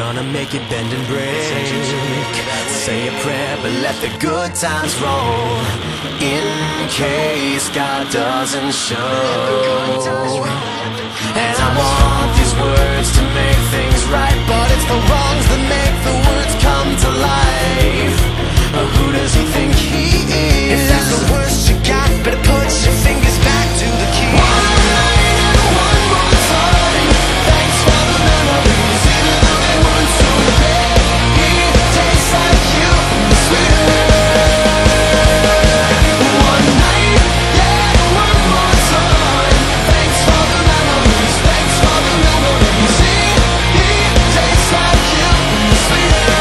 gonna make you bend and break. Say a prayer, but let the good times roll, in case God doesn't show. And I want these words to make things right, but it's the wrongs that make the words come to life. Who does he think he is? If that's the worst you got, better put your fingers back to the key. One night and one more time. Thanks for the memories, even though they weren't so great. It tastes like you, sweeter. One night, yeah, one more time. Thanks for the memories, thanks for the memories. It tastes like you, sweeter.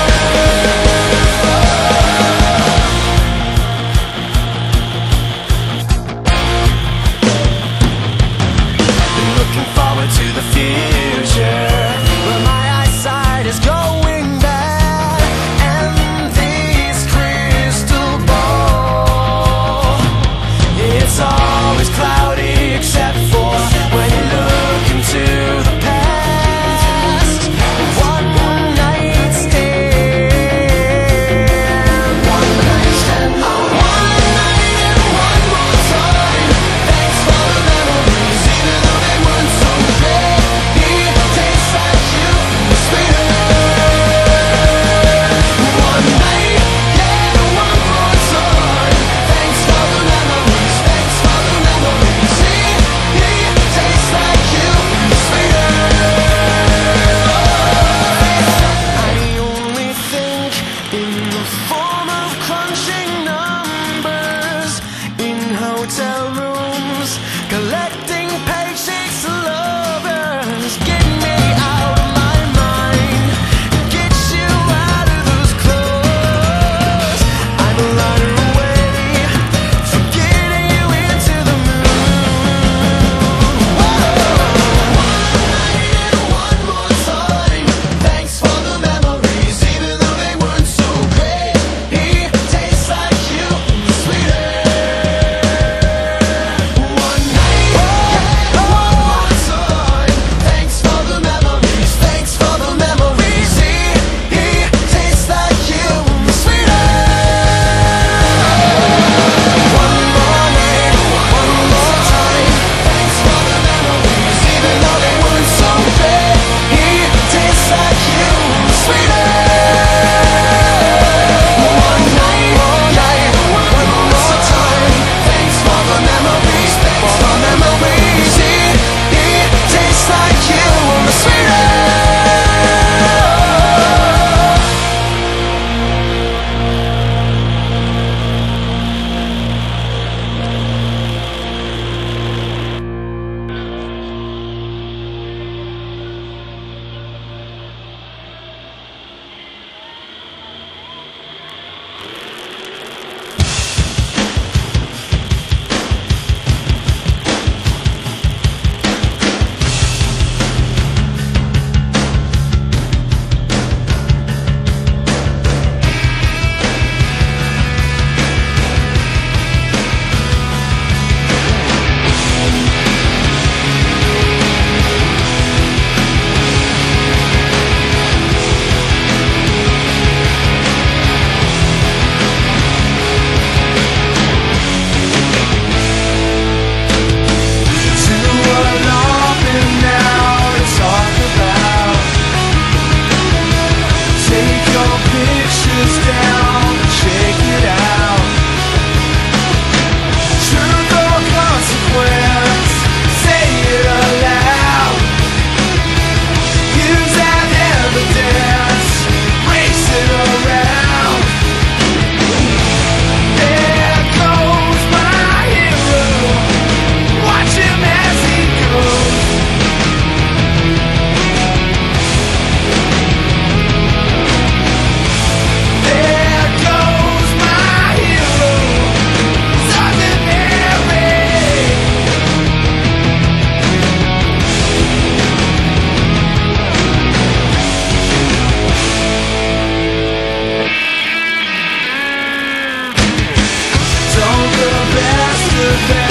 To the future, where my eyesight is going bad, and this crystal ball, it's always cloudy except for when you look into the past. One night stand, one night stand, one night and one more time. Thanks for the memories, even though they weren't so great. It tastes like you, sweeter. One night, yeah, one more time. Thanks for the memories, thanks for the memories. It tastes like you, sweeter. I only think in the form of crunching numbers in hotel rooms, collecting paychecks to lovers. Get me out of my mind, get you out of those clothes. I'm a lighter away from getting you into the moon. One night and one more time. Thanks for the memories, even though they weren't so great. It tastes like you, sweeter. One night, yeah, one more time. Thanks for the memories, thanks for the memories. It tastes like you, sweeter. One more night, one more time. Thanks for the memories, even though they weren't so great. It tastes like you, sweeter. One night, one more time. Thanks for the memories, thanks for memories. It tastes like you, sweeter. the best.